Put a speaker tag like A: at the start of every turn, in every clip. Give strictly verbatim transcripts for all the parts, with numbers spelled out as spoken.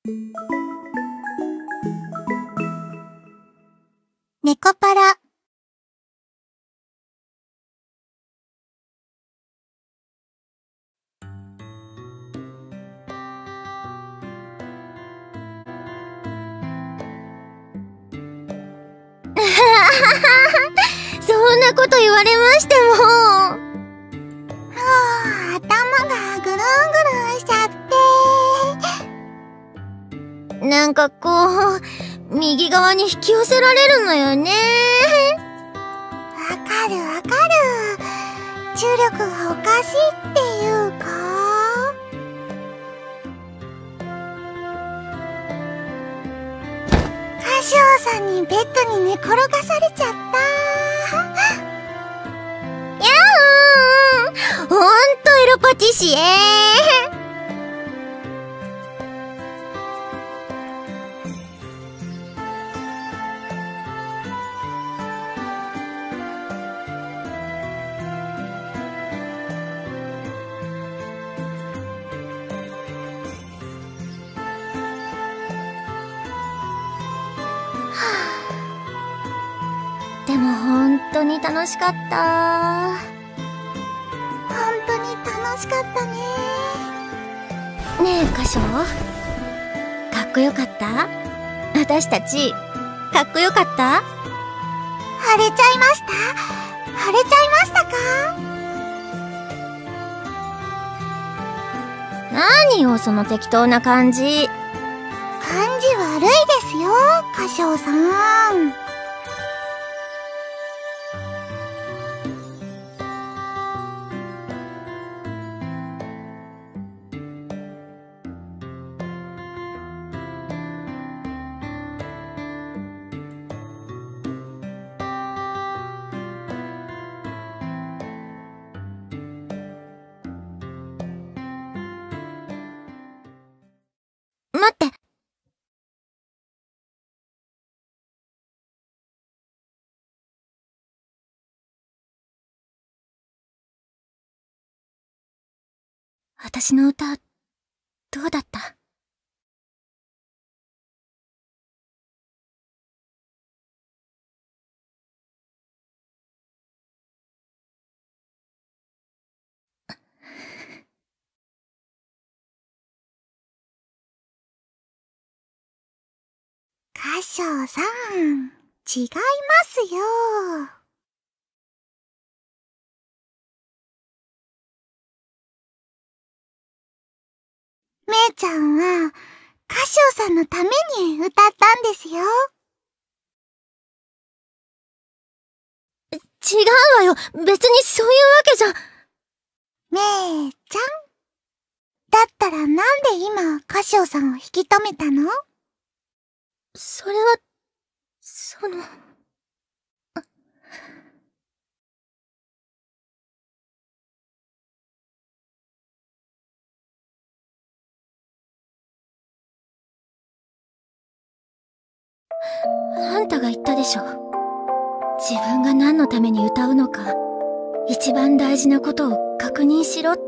A: 猫パラ。そんなこと言われましても。もう、頭がぐるんぐるんしちゃって。なんかこう、右側に引き寄せられるのよね。わかるわかる。重力がおかしいっていうか。カシオさんにベッドに寝転がされちゃった。やーん、ほんとエロパティシエー。でも本当に楽しかった。本当に楽しかったね。ねえカシオ、かっこよかった？私たちかっこよかった？腫れちゃいました？腫れちゃいましたか？何よその適当な感じ。感じ悪いですよカシオさん。待って。私の歌、どうだった？カシオさん、違いますよ。めいちゃんは、カシオさんのために歌ったんですよ。違うわよ。別にそういうわけじゃ。めいちゃん。だったらなんで今、カシオさんを引き止めたの？それは、その、あんたが言ったでしょ。自分が何のために歌うのか、一番大事なことを確認しろって。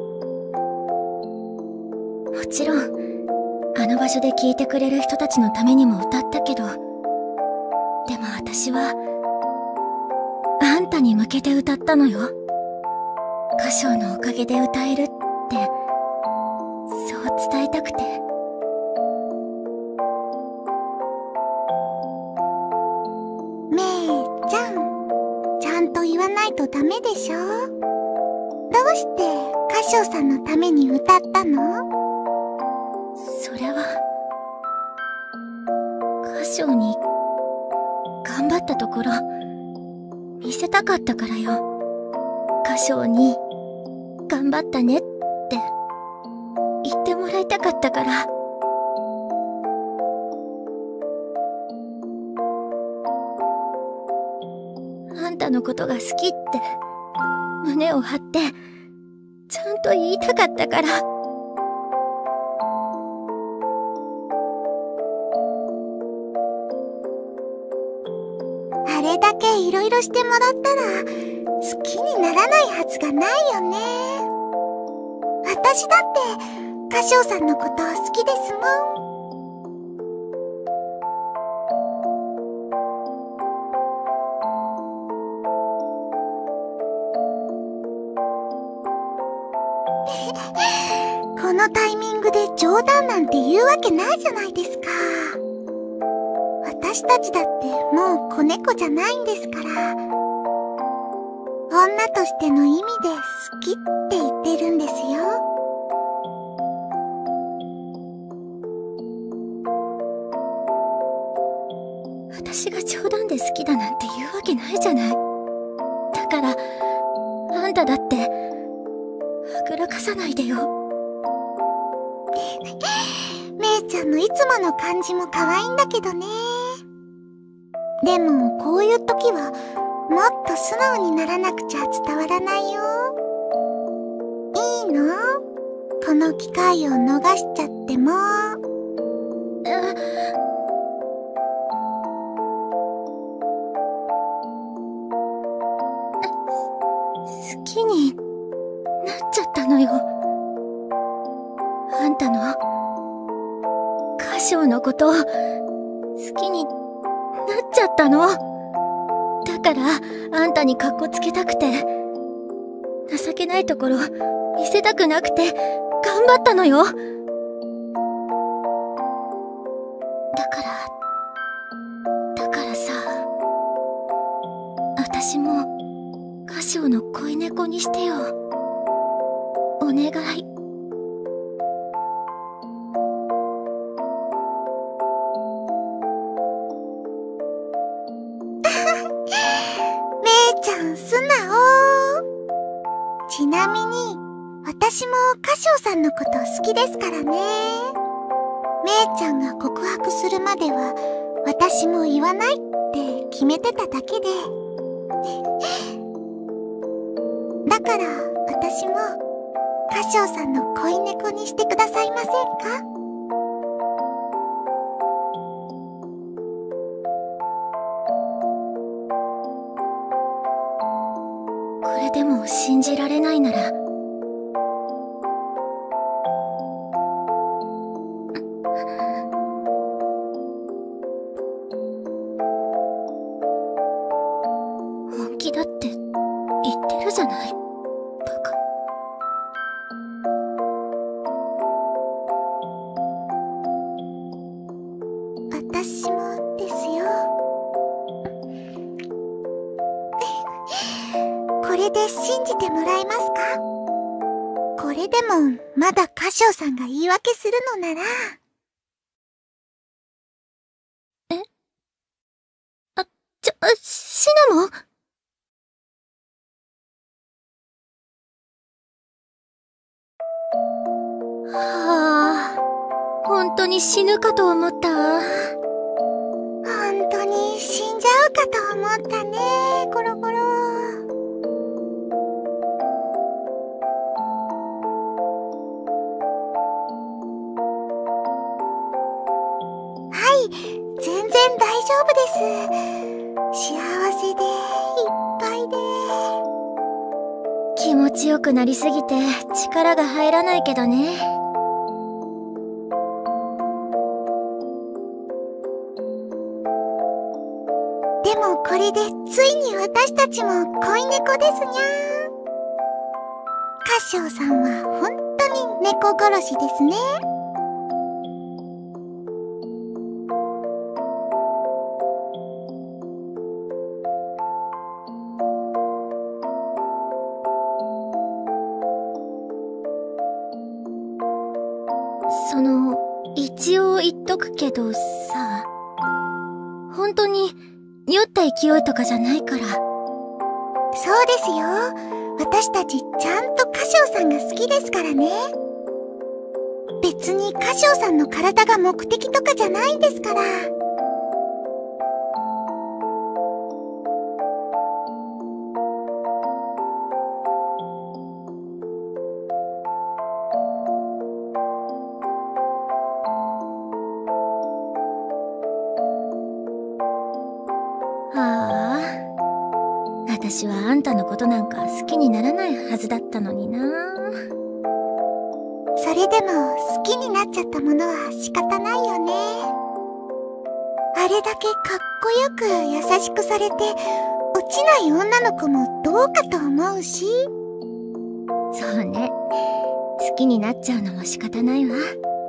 A: もちろん、あの場所で聴いてくれる人たちのためにも歌ったけど、でも私は、あんたに向けて歌ったのよ。歌唱のおかげで歌えるって、そう伝えたくて。めいちゃん、ちゃんと言わないとダメでしょ？どうして歌唱さんのために歌ったの？それは、歌唱に頑張ったところ見せたかったからよ。歌唱に頑張ったねって言ってもらいたかったから。あんたのことが好きって胸を張ってちゃんと言いたかったから。あれだけいろいろしてもらったら好きにならないはずがないよね。私だってカシオさんのこと好きですもん。 のタイミングで冗談なんて言うわけないじゃないですか。私たちだってもう子猫じゃないんですから。女としての意味で好きって言ってるんですよ。私が冗談で好きだなんて言うわけないじゃない。だから、あんただって、はぐらかさないでよ。めいちゃんのいつもの感じも可愛いんだけどね。でも、こういう時は、もっと素直にならなくちゃ伝わらないよ。いいの？この機会を逃しちゃっても。好きになっちゃったのよ。あんたの歌唱のこと好きになっちゃったの。だからあんたにカッコつけたくて、情けないところ見せたくなくて頑張ったのよ。だからだからさ、私も歌唱の恋猫にしてよ。お願い。めいちゃん素直。ちなみに私も歌唱さんのこと好きですからね。めいちゃんが告白するまでは私も言わないって決めてただけで。だから私も歌唱さんの恋猫にしてくださいませんか？これでも信じられないなら、本気だって言ってるじゃない。バカ。私もですよ。これで信じてもらえますか？これでもまだ歌唱さんが言い訳するのなら。え？あ、ちょ、シナモン？はあ、本当に死ぬかと思った。本当に死んじゃうかと思ったね、コロコロ。はい、全然大丈夫です。幸せでいっぱいで。気持ちよくなりすぎて力が入らないけどね。でもこれでついに私たちも恋猫ですにゃー。歌唱さんは本当に猫殺しですね。その、一応言っとくけどさ、本当に酔った勢いとかじゃないから。そうですよ。私たちちゃんと歌唱さんが好きですからね。別に歌唱さんの体が目的とかじゃないんですから。はあ、私はあんたのことなんか好きにならないはずだったのにな。それでも好きになっちゃったものは仕方ないよね。あれだけかっこよく優しくされて落ちない女の子もどうかと思うし。そうね、好好きになっちゃうのも仕方ないわ。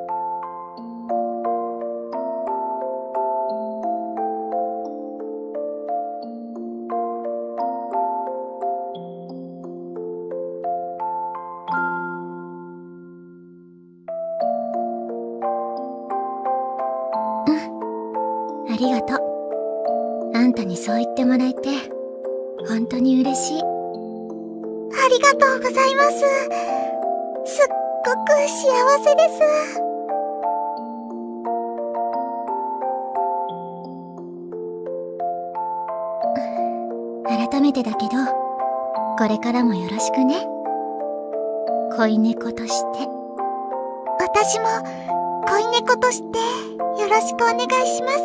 A: ありがとう。あんたにそう言ってもらえて本当に嬉しい。ありがとうございます。すっごく幸せです。改めてだけどこれからもよろしくね、恋猫として。私も恋猫としてよろしくお願いします。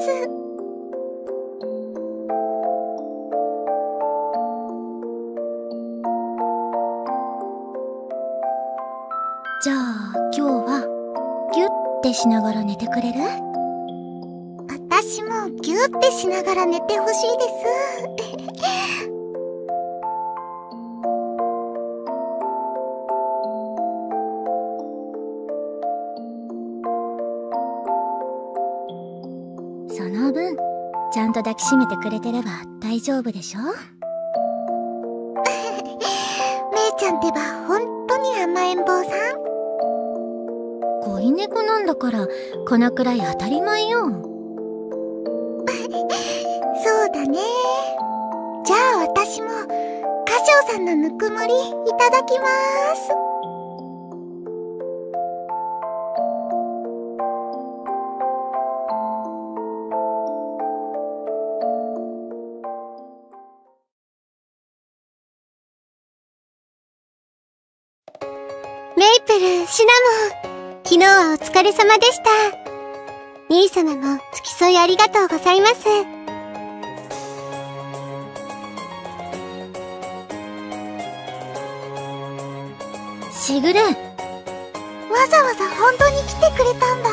A: じゃあ今日はギュッてしながら寝てくれる？私もギュッてしながら寝てほしいです。その分ちゃんと抱きしめてくれてれば大丈夫でしょ？めいちゃんってば本当に甘えん坊さん。恋猫なんだからこのくらい当たり前よ。そうだね。じゃあ私も歌唱さんのぬくもりいただきます。メイプル、シナモン、昨日はお疲れ様でした。兄様も付き添いありがとうございます。しぐる、わざわざ本当に来てくれたんだ。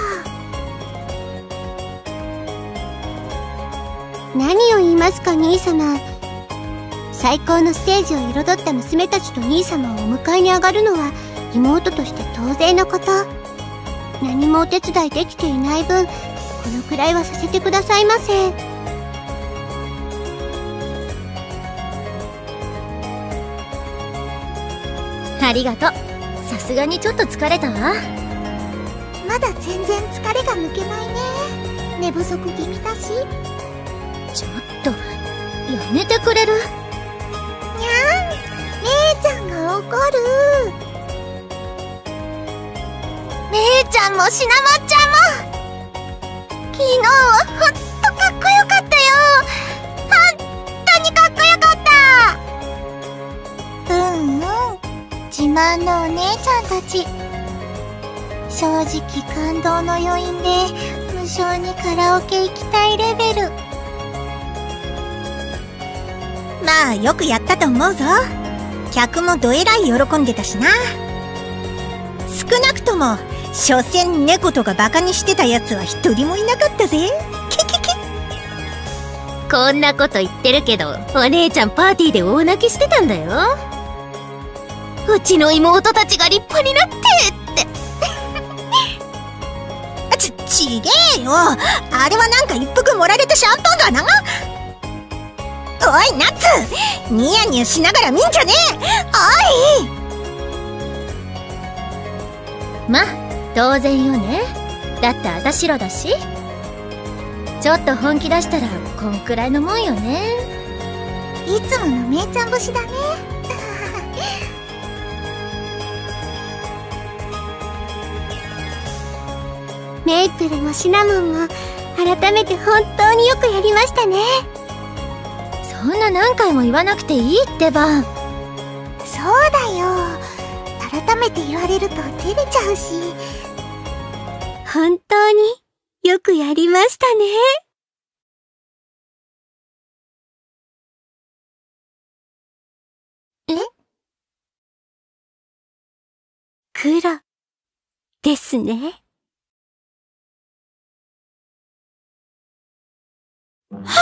A: 何を言いますか兄様。最高のステージを彩った娘たちと兄様をお迎えに上がるのは妹として当然のこと。何もお手伝いできていない分このくらいはさせてくださいませ。ありがとう。さすがにちょっと疲れたわ。まだ全然疲れが抜けないね。寝不足気味だし。ちょっとやめてくれる？にゃん、めいちゃんが怒る。めいちゃんもしなまちゃんも昨日はほんとかっこよかったよ。ほんとにかっこよかった。うんうん、自慢のお姉ちゃんたち。正直感動の余韻で無性にカラオケ行きたいレベル。まあよくやったと思うぞ。客もどえらい喜んでたしな。少なくとも所詮猫とかバカにしてたやつは一人もいなかったぜ。キキキ。こんなこと言ってるけどお姉ちゃんパーティーで大泣きしてたんだよ。うちの妹たちが立派になってってち、ちげえよ。あれはなんか一服盛られたシャンパンだな。おいナッツ、ニヤニヤしながら見んじゃねえ。おい。ま、当然よね。だってあたしらだし。ちょっと本気出したらこんくらいのもんよね。いつものめいちゃん節だね。メイプルもシナモンも改めて本当によくやりましたね。そんな何回も言わなくていいってば。そうだよ。改めて言われると照れちゃうし。本当によくやりましたね。え？黒ですね。はあ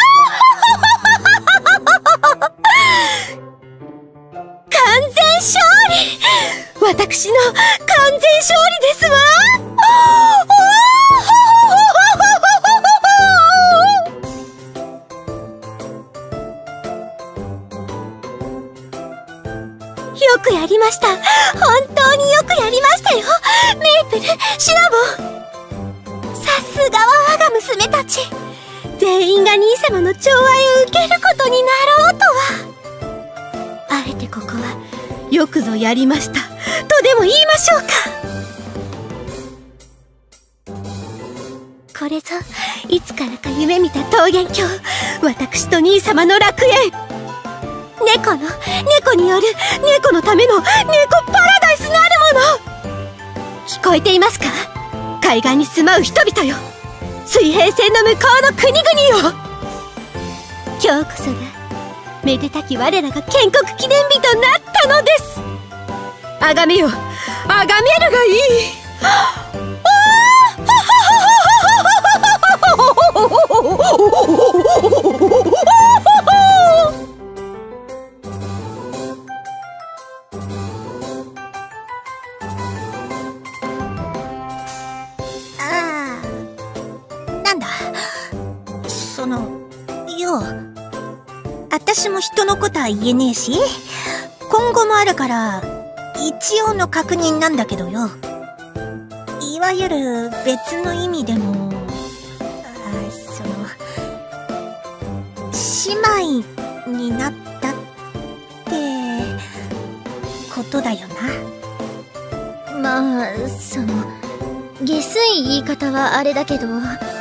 A: 完全勝利。 よくやりました。本当によくやりましたよ。メイプル、シナモン。さすがは我が娘たち。全員が兄様の寵愛を受けることになろうとは。あえてここはよくぞやりましたとでも言いましょうか。これぞいつからか夢見た桃源郷、私と兄様の楽園。猫の猫による猫のための猫パラダイスなるもの。聞こえていますか、海岸に住まう人々よ、水平線の向こうの国々よ。今日こそがめでたき我らが建国記念日となったのです。あがめよ、あがめるがいい。ああ、なんだそのよう。私も人のことは言えねえし、今後もあるから一応の確認なんだけどよ。いわゆる別の意味でも、あ、その姉妹になったってことだよな。まあその下水言い方はあれだけど、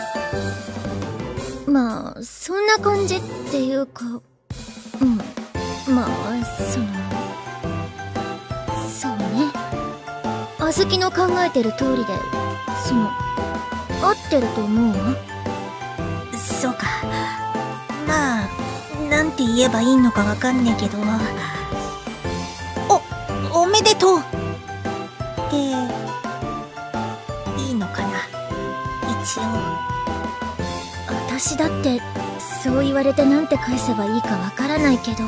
A: まあそんな感じっていうか、うん、まあそのそうね、あずきの考えてる通りで、その合ってると思うわ。そうか、まあなんて言えばいいのかわかんねえけど、おおめでとうっていいのかな、一応。私だってそう言われてなんて返せばいいかわからないけど、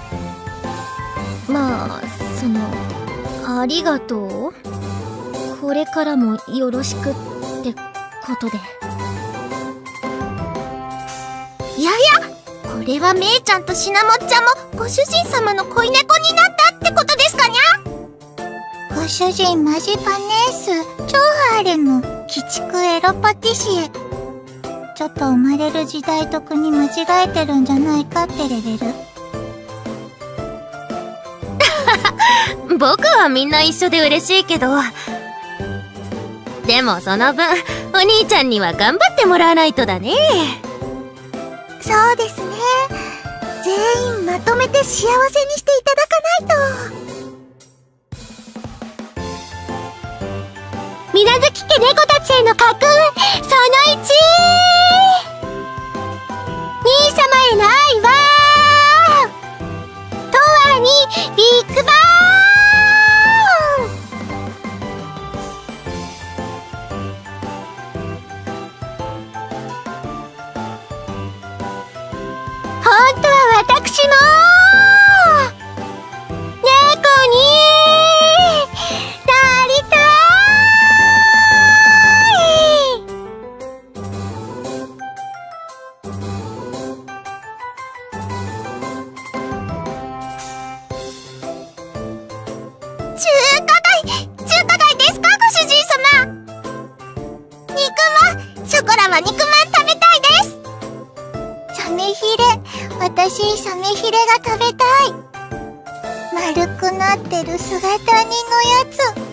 A: まあそのありがとう、これからもよろしくってことで。いやいや、これはめいちゃんとしなもっちゃんもご主人様の恋猫になったってことですかにゃ。ご主人マジパネース超ハーレム鬼畜エロパティシエ。ちょっと生まれる時代と国間違えてるんじゃないかってレベル。僕はみんな一緒で嬉しいけど、でもその分お兄ちゃんには頑張ってもらわないとだね。そうですね、全員まとめて幸せにしていただかないと。水無月家猫たちへの家訓そのいち、兄様への愛はとわにビッグバーン。本当は私も猫になりたい。中華街、中華街ですかご主人様。肉も、ショコラは肉まん食べたいです。サメヒレ、私サメヒレが食べたい。丸くなってる姿煮のやつ。